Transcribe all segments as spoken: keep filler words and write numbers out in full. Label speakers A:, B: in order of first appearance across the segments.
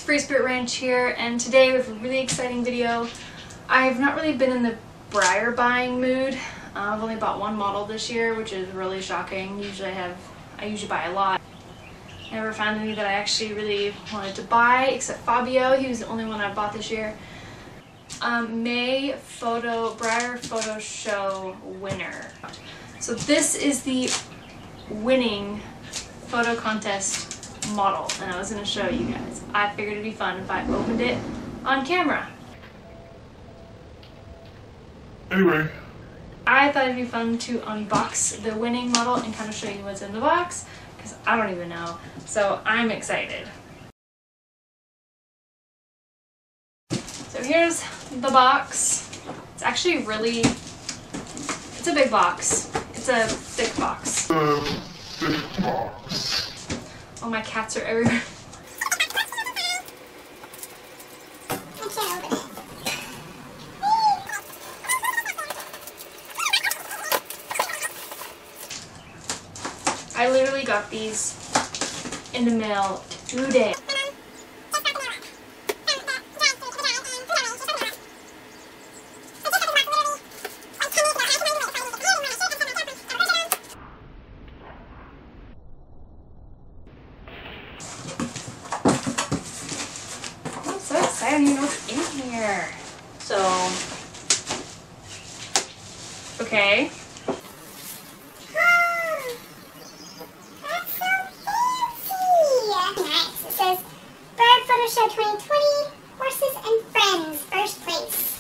A: Free Spirit Ranch here, and today we have a really exciting video. I've not really been in the Breyer buying mood. Uh, I've only bought one model this year, which is really shocking. Usually I have, I usually buy a lot. I never found any that I actually really wanted to buy, except Fabio. He was the only one I bought this year. Um, May Photo, Breyer Photo Show winner. So this is the winning photo contest model, and I was going to show you guys. I figured it'd be fun if I opened it on camera.
B: Anyway,
A: I thought it'd be fun to unbox the winning model and kind of show you what's in the box, because I don't even know. So I'm excited. So here's the box. It's actually really, it's a big box. It's a thick box.
B: the thick box.
A: Oh, my cats are everywhere. I literally got these in the mail today. I'm so excited, I don't even know what's in here. So, okay.
C: Show twenty twenty, Horses and Friends, first place.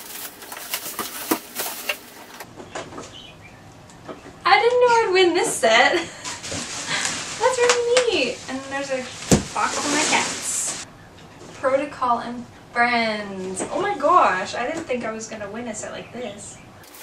A: I didn't know I'd win this set. That's really neat. And then there's a box for my cats. Protocol and Friends. Oh my gosh, I didn't think I was gonna win a set like this.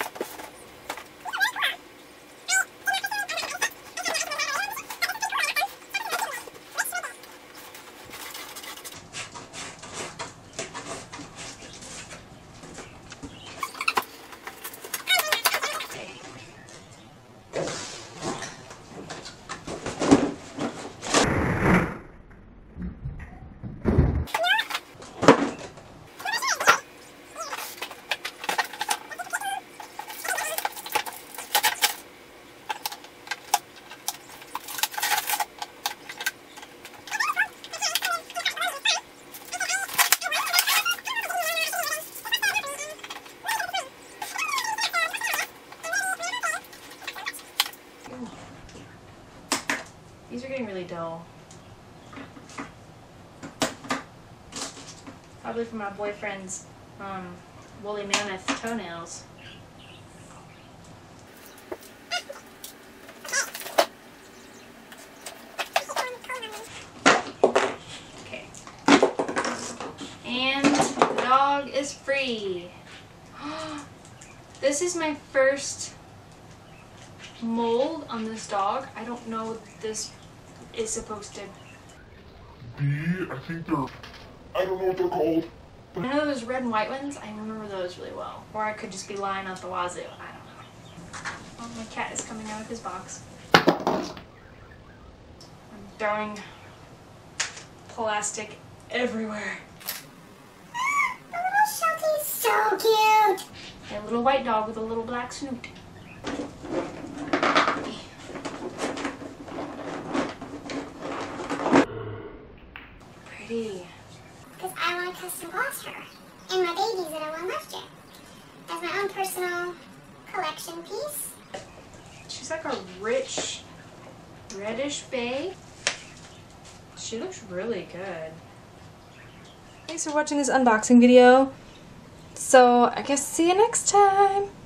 A: These are getting really dull. Probably from my boyfriend's um, woolly mammoth toenails. Okay. And the dog is free. This is my first mold on this dog. I don't know what this is supposed to
B: B, I think they're, I don't know what they're called.
A: I know those red and white ones. I remember those really well. Or I could just be lying out the wazoo. I don't know. Oh, my cat is coming out of his box. I'm throwing plastic everywhere.
C: The little Shelty's so cute.
A: A little white dog with a little black snoot. Pretty.
C: Because I want a custom gloss for her. And my babies that I want left here. As my own personal collection piece.
A: She's like a rich reddish bay. She looks really good. Thanks for watching this unboxing video. So I guess see you next time.